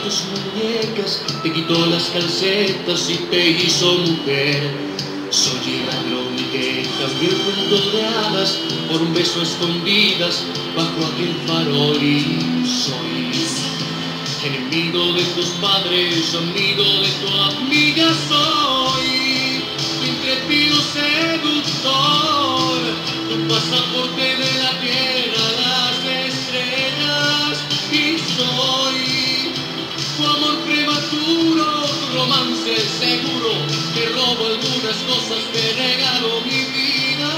tus muñecas, te quitó las calcetas y te hizo mujer. Soy el ladrón que cambió el cuento de hadas por un beso a escondidas bajo aquel farol. Y soy enemigo de tus padres, amigo de tu amiga. Soy tu intrépido seductor, tu pasaporte de la tierra a las estrellas. Y soy tu amor prematuro, tu romance seguro. Te robo algunas cosas, te regalo mi vida.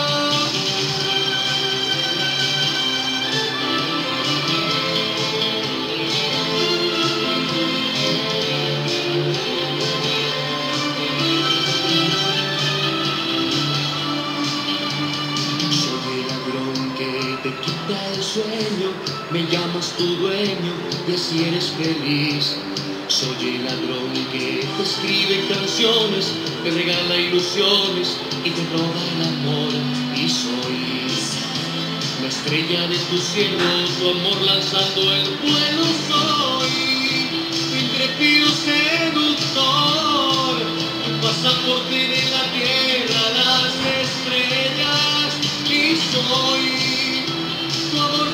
Soy el ladrón que te quita el sueño, me llamas tu dueño y así eres feliz. Soy el ladrón que te escribe canciones, te regala ilusiones y te roba el amor. Y soy la estrella de tu cielo, tu amor lanzando el vuelo. Soy tu intrépido seductor, tu pasaporte de la tierra a las estrellas. Y soy tu amor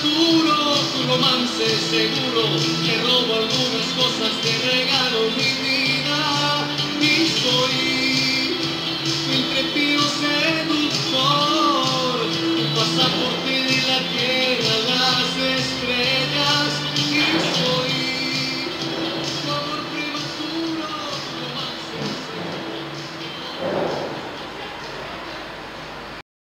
prematuro, tu romance seguro. Te robo algunas cosas, te regalo mi vida.